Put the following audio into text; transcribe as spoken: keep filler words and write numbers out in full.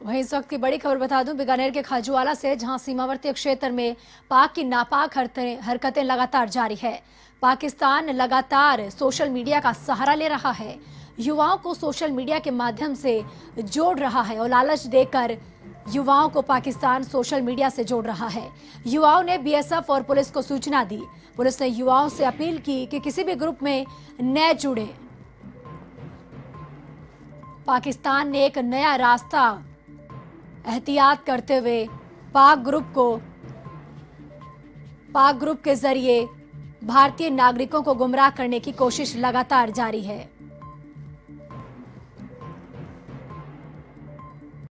वहीं इस वक्त की बड़ी खबर बता दूं बीकानेर के खाजूवाला से, जहां सीमावर्ती क्षेत्र में पाक की नापाक हरकतें लगातार जारी है। पाकिस्तान लगातार सोशल मीडिया का सहारा ले रहा है, युवाओं को सोशल मीडिया के माध्यम से जोड़ रहा है और लालच देकर युवाओं को पाकिस्तान सोशल मीडिया से जोड़ रहा है। युवाओं ने बीएसएफ और पुलिस को सूचना दी। पुलिस ने युवाओं से अपील की कि किसी भी ग्रुप में न जुड़े। पाकिस्तान ने एक नया रास्ता एहतियात करते हुए पाक ग्रुप को पाक ग्रुप के जरिए भारतीय नागरिकों को गुमराह करने की कोशिश लगातार जारी है।